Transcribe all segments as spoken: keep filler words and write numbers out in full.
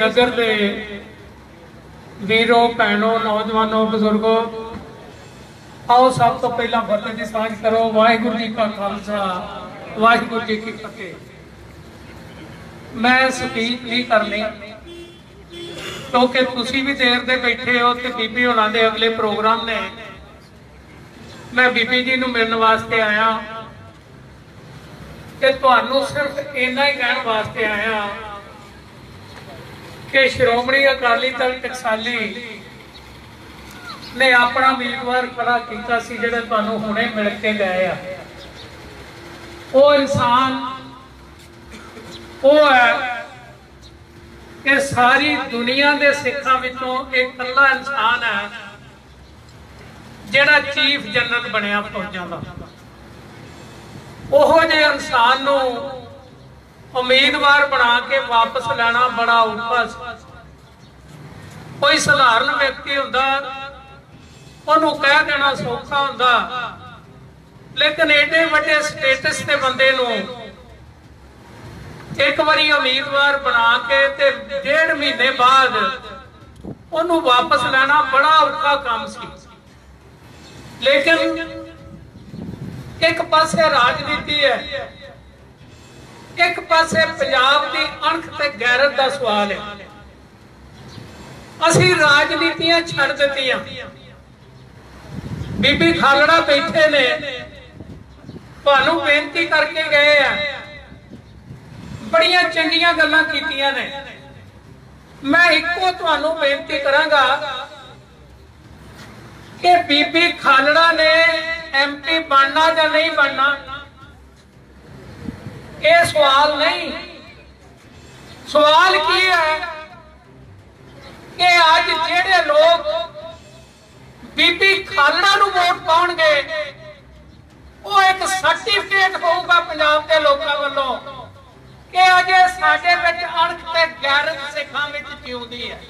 नगर के वीरों भैनों नौजवानों बजुर्गों, आओ सब तो पहला फतेह की सांझ करो। वाहिगुरू जी का खालसा वाहिगुरू जी की फतेह। मैं स्पीच नहीं करनी क्योंकि तुसी भी देर दे बैठे हो तो बीबी होना दे अगले प्रोग्राम ने। मैं बीबी जी नूं मिलने वास्ते आया ते तुहानूं सिर्फ इन्ना ही कहण वास्ते आया कि श्रोमणी अकाली दल टकसाली ने अपना उम्मीदवार खड़ा किया सी जिहड़े तुहानूं हुणे मिल के गए आ। वो इंसान वो है कि सारी दुनिया के सिखां विचों एक कल्ला इंसान है जिहड़ा चीफ जनरल बनया फौजां दा। ओहो जे इंसान नूं उम्मीदवार बना के वापस लेना बड़ा औखा सी। कोई साधारण व्यक्ति हुंदा उहनूं कह देना सौखा हुंदा, लेकिन एडे वड्डे स्टेटस के बंदे नूं एक बारी उम्मीदवार बना के ते डेढ़ महीने बाद उन्होंने वापस लेना बड़ा औखा काम सी। लेकिन एक पासे राजनीति है, एक पासे पंजाब की अणख ते गैरत का सवाल है। असी राजनीतियां छड़ दित्तियां। बीबी खालड़ा बैठे ने, तुहानूं बेनती करके गए हैं, बड़ियां चंगियां गल्लां कीतियां ने। मैं इको तुहानूं बेनती करांगा कि बीबी खालड़ा ने एम पी बनना या नहीं बनना, ये सवाल नहीं। सवाल की है कि आज जेड़े लोग बीबी खालड़ा नूं वोट पाउणगे, वो एक सर्टिफिकेट होगा पंजाब के लोगों वालों कि अजे साडे विच अणख ते गैरत सिखां विच जिउंदी है।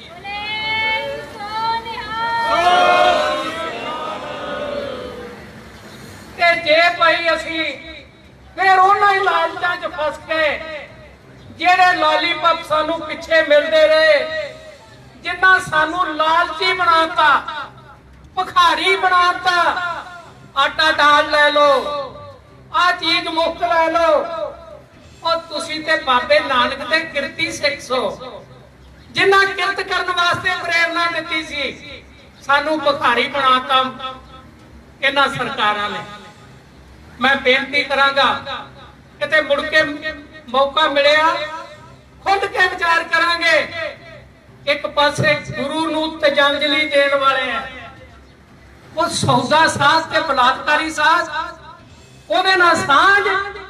ते जे भाई असी फिर उन्हां ही लालचां च फस के जेड़े लॉलीपॉप सानू पिछे मिलते रहे, जिन्हां सानू लालची बनाता, भखारी बनाता। आटा दाल लै लो, आ चीज मुफ्त लै लो, और तुसी ते बाबे नानक दे किरती सिख सो जिन्हां किरत करन वास्ते प्रेरणा दित्ती सी। सानू भखारी बनाता इन्हां सरकारां ने। मैं बेनती करांगा किते मुड़ के मौका मिलिया खुद के विचार करांगे। एक पासे गुरु नूं तिलांजलि देण वाले हैं, वो सौदा साज ते बलात्कारी साज ओदे नाल सांझ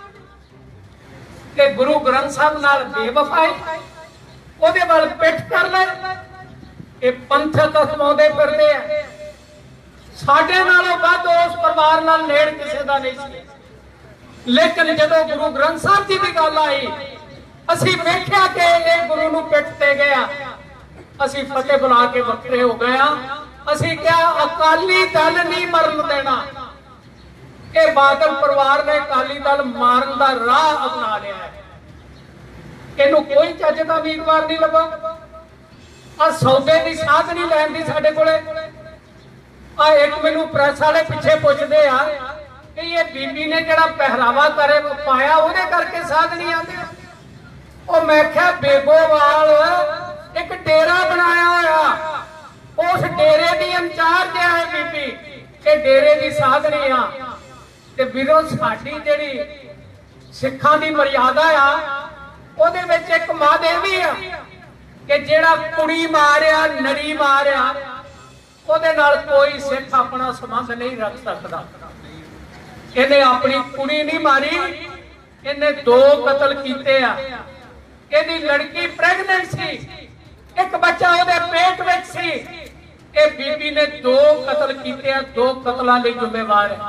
कि गुरु ग्रंथ साहब नाल बेवफाई ओदे वाल पिठ कर ले। ये पंथक अखमाउंदे फिरदे आ। साडे नालों वध उस परिवार नाल नेड़ किसे दा नहीं सी। लेकिन जदों गुरु ग्रंथ साहब जी की गल आई, असीं वेख्या कि ये गुरु नूं पिठ ते गया, असीं फतेह बुला के वखरे हो गए। असीं क्या अकाली दल नहीं मरन देना। ये बादल परिवार ने अकाली दल मारन का राह अपना लिया है। इनू कोई चज का उम्मीदवार नहीं लगा। आ सौदे की साध नहीं लैन दी साडे कोले। आ एक मैनू प्रेस वाले पिछे पुछदे आ कि ये बीबी ने जिहड़ा पहरावा करे पाया ओदे करके साध नहीं आती। ओ मैं क्या बेगोवाल एक डेरा बनाया होया, उस डेरे की इंचार्ज है बीबी। ये डेरे की साध नहीं आ ते वीरों साडी जिहड़ी सिखां दी मर्यादा आ ओदे विच एक महादेवी आ कि जिहड़ा कुड़ी मारिया नरी मारिया ओदे नाल कोई सिख अपना संबंध नहीं रख सकता। इन्हें अपनी कुड़ी नहीं मारी, इन्हें दो कतल कीते आ। इहदी लड़की प्रेगनेंट सी, एक बच्चा ओदे पेट विच सी। ये बीबी ने दो कतल कीते आ, दो कतलों लई जिम्मेवार है।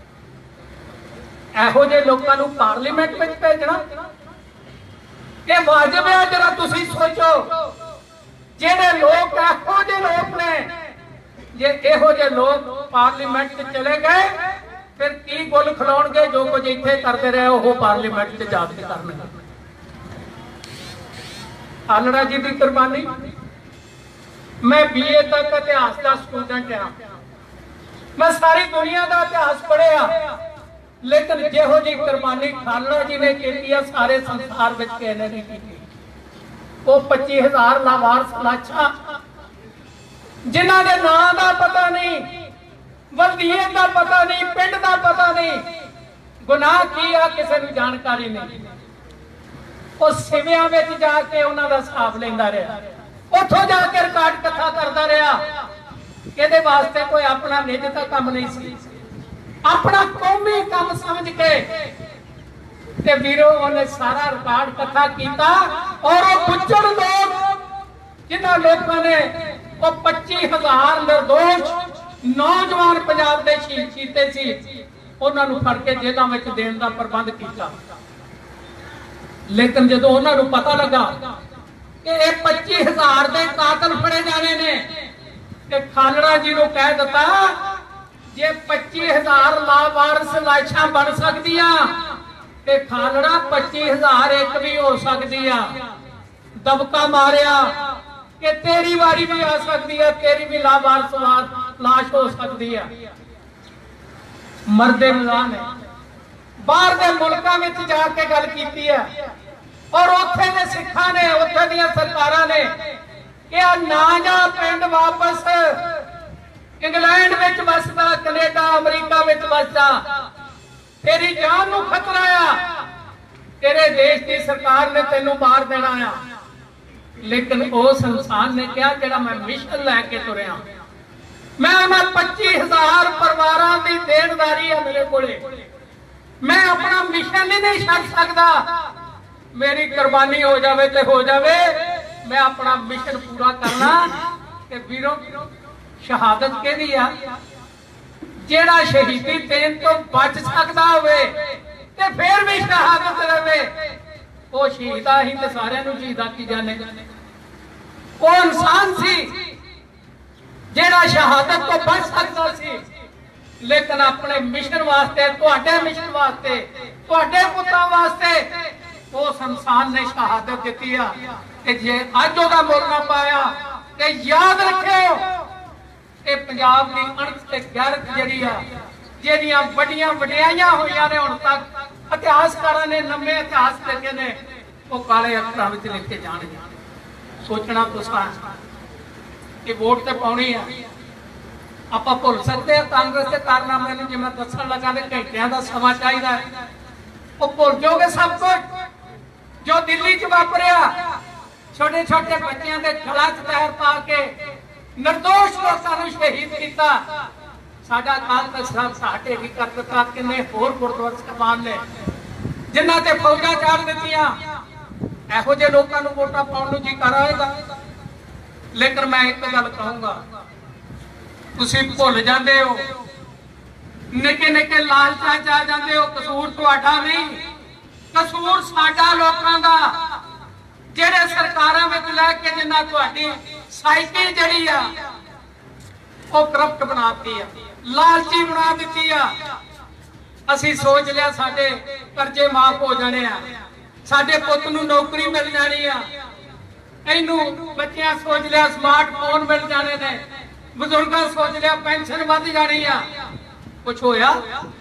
ਇਹੋ ਜਿਹੇ ਲੋਕਾਂ ਨੂੰ ਪਾਰਲੀਮੈਂਟ ਵਿੱਚ ਭੇਜਣਾ ਇਹ ਵਾਜਬ ਹੈ? ਜਰਾ ਤੁਸੀਂ ਸੋਚੋ, ਜਿਹੜੇ ਲੋਕ ਇਹੋ ਜਿਹੇ ਲੋਕ ਨੇ, ਜੇ ਇਹੋ ਜਿਹੇ ਲੋਕ ਪਾਰਲੀਮੈਂਟ 'ਚ ਚਲੇ ਗਏ ਫਿਰ ਕੀ ਗੁੱਲ ਖਿਲਾਉਣਗੇ? ਜੋ ਕੁਝ ਇੱਥੇ ਕਰਦੇ ਰਹੇ ਉਹ ਪਾਰਲੀਮੈਂਟ 'ਚ ਜਾ ਕੇ ਕਰਨਗੇ। खालड़ा जी की कुर्बानी। मैं बीए तक इतिहास का स्टूडेंट हाँ, मैं सारी दुनिया का इतिहास पढ़िया, लेकिन जिहो जी कुर्बानी खालड़ा जी ने की सारे संसार में किसी ने नहीं की। वो पच्ची हजार लावारस लाशा जिन्हों के नाम का पता नहीं, वल्दीए का पता नहीं, पिंड का पता नहीं, गुनाह की आ किसी को जानकारी नहीं। वो सिविया में जाके उन्होंने हिसाब लेंदा रहा, उथों जाके रिकॉर्ड कथा करता रहा। ये वास्ते कोई अपना निज का काम नहीं सी, अपना कौमी काम समझ के ते वीरो उन्हें सारा रिकॉर्ड कथा किया। और वो गुज्जर लोग जिन्होंने लोगों ने वो पच्ची हजार निर्दोष नौजवान पंजाब के शहीद कीते सी, उन्होंने फड़ के जेलों में देने का प्रबंध किया। लेकिन जो उन्होंने पता लगा कि पच्ची हजार के कातल फड़े जाने ने, ते खालड़ा जी को कह दिता जे पच्ची हजार लावारस लाशा बन सकदियां ते खालड़ा पच्ची हजार एक भी हो सकती है। दबका मारिया कि तेरी वारी भी आ सकती है, तेरी भी लावारस लाश हो सकती है। मरदे मिला ने बाहर के मुल्कों में जाके गल की है, और उत्थे दे सिखा ने, उत्थे दी सरकारां ने कि ना जा पिंड वापस इंग्लैंड में वसदा, कनेडा अमरीका में वसदा, तेरी जान नू खतरा आ, तेरे देश की सरकार ने तेनू मार देना आ। लेकिन उस इंसान ने कहा कि मैं मिशन लैके तुरया, मैं पच्ची हजार परिवारों की देनदारी है मेरे को, मैं अपना मिशन ही नहीं छड़ सकता। मेरी कुर्बानी हो जावे ते हो जावे, मैं अपना मिशन पूरा करना। ते वीरों शहादत केदी आ, जेड़ा शहीदी देन तो बच सकता होवे ते फिर भी शहादत रहे, वो शहीदा ही ते सारियां नूं शहीदा की जाने। वो इंसान सी जेड़ा शहादत तो बच सकता सी, लेकिन अपने मिशन वास्ते, तुहाडे मिशन वास्ते, तुहाडे पुत्तां वास्ते उस इंसान ने शहादत दी है। कि जे अज ओहदा मुल ना पाया ते याद रखियो, ये पंजाब की अणख ते गैरत जिहड़ी आ, जिहड़ियां वड्डियां वडियाइयां होईयां ने हुण तक इतिहासकारां ने लंबे इतिहास लिखे ने, वो काले अक्षरां विच लिखे जाणगे। सोचना तुसां कि वोट ते पाउणी आ, आपां भुल सकते हैं कांग्रेस के कारनामे नूं। जिवें दस्सण लगा ते घंटियां दा समां चाहीदा, वो भुल जाओगे सब कुछ जो दिल्ली च वापरिया। छोटे छोटे बच्चों के गला च पैर पा के निर्दोष लोगों को शहीद किया। साडा अकाल तख्त साहब साडे की कर दिता, किन्ने होर गुरद्वारा साहिबान ने जिन्हां ते फौजां चाड़ दित्तियां। इहो जिहे लोकां नूं वोटां पाउण नूं जी कर आएगा। लेकिन मैं एक गल कहूंगा, तुसीं भुल जांदे हो, निके निके लालचां च आ जांदे हो। कसूर तुहाडा नहीं, कसूर साडा लोकां दा, जेड़े सरकारां विच लैके जिन्हां तुहाडी साइकी जड़ी आ वो करप्ट बनाती है, लालची बना दी आ। असी सोच लिया साडे कर्जे माफ हो जाने आ, साडे पुत नूं नौकरी मिल जानी आ, इनू बच्चियां सोच लिया स्मार्टफोन मिल जाने ने, बुजुर्गां सोच लिया पेंशन वध जानी आ। कुछ होया?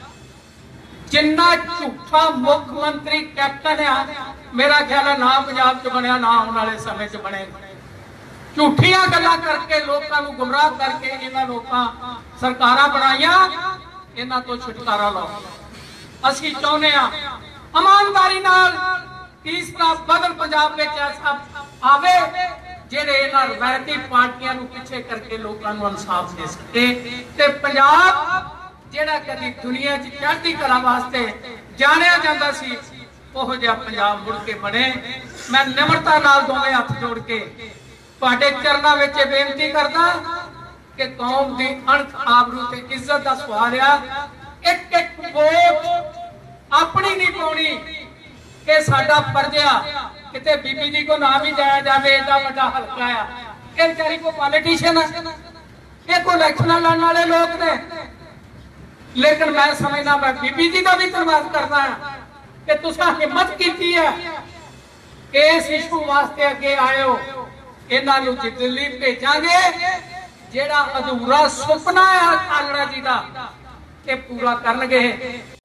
जिन्ना झूठा मुख्यमंत्री कैप्टन है, मेरा ख्याल है ना पंजाब च बनया ना आने वाले समय च बने। झूठियां गल्लां करके लोगों को गुमराह करके इन्हां लोकां सरकारां बनाईयां, इन्हां तो छुटकारा लाओ। असीं चाहुंदे आ ईमानदारी नाल तीसरा बदल पंजाब विच ऐसा आवे जेड़े इन्हां रवायती पार्टियां नूं पिछे करके लोकां नूं इंसाफ दे सके ते पंजाब जेड़ा कदी दुनिया च चढ़ती कला वास्ते जानिया जांदा सी, ओहो जिहा पंजाब मुड़ के बने। मैं निमरता नाल दोवें हथ जोड़ के तुहाडे चरनां विच बेनती करदा कि कौम दी अणख आबरू ते इज्जत दा सवाल आ। एक एक वोट अपनी नहीं पाउणी, ये साडा फर्ज आ। किते बीबी जी को नाम ही जाया जावे, एडा वड्डा हलका आ, ये बेचारी को पॉलिटिशियन है, ये कोई इलेक्शन लड़न वाले लोग ने। लेकिन मैं समझना, मैं बीबी जी का भी धन्यवाद करना है कि तुसां हिम्मत कीती है इस इशू वास्ते अगे आयो, इन्हों दिल्ली भेजांगे, जेड़ा अधूरा सुपना है कालड़ा जी का ये पूरा करनगे।